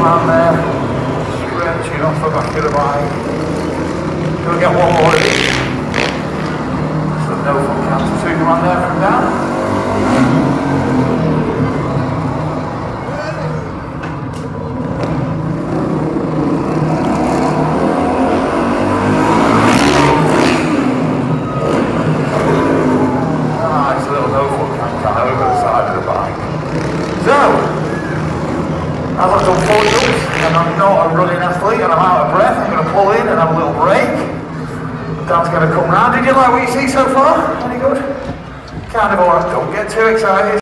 man there, stretching off the back of the bike. Gonna get one more of these. So no full counter Superman there from down. Nice little no full counter over the side of the bike. So, as I've done 4 jumps, and I'm not a running athlete and I'm out of breath, I'm going to pull in and have a little break. Dan's going to come round. Did you like what you see so far? Any good? Kind of alright, don't get too excited.